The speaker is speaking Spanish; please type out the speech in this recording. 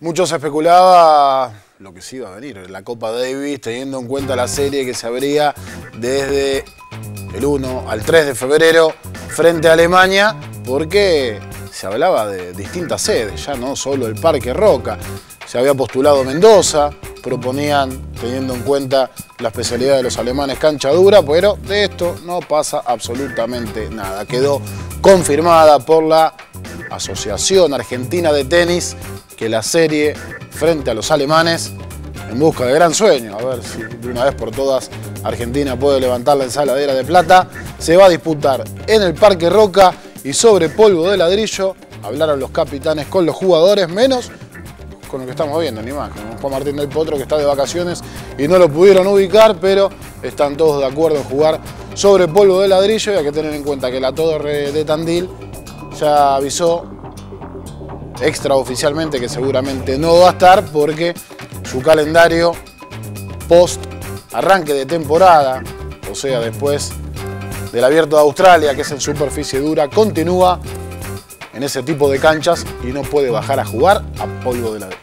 Mucho se especulaba lo que sí iba a venir, la Copa Davis, teniendo en cuenta la serie que se abría desde el 1 al 3 de febrero frente a Alemania, porque se hablaba de distintas sedes, ya no solo el Parque Roca. Se había postulado Mendoza, proponían, teniendo en cuenta la especialidad de los alemanes, cancha dura, pero de esto no pasa absolutamente nada. Quedó confirmada por la Asociación Argentina de Tenis que la serie frente a los alemanes, en busca de gran sueño, a ver si de una vez por todas Argentina puede levantar la ensaladera de plata, se va a disputar en el Parque Roca y sobre polvo de ladrillo. Hablaron los capitanes con los jugadores, menos con lo que estamos viendo, ni más, con Juan Martín del Potro, que está de vacaciones y no lo pudieron ubicar, pero están todos de acuerdo en jugar sobre polvo de ladrillo. Y hay que tener en cuenta que la Torre de Tandil ya avisó extraoficialmente que seguramente no va a estar, porque su calendario post arranque de temporada, o sea, después del Abierto de Australia, que es en superficie dura, continúa en ese tipo de canchas y no puede bajar a jugar a polvo de ladrillo.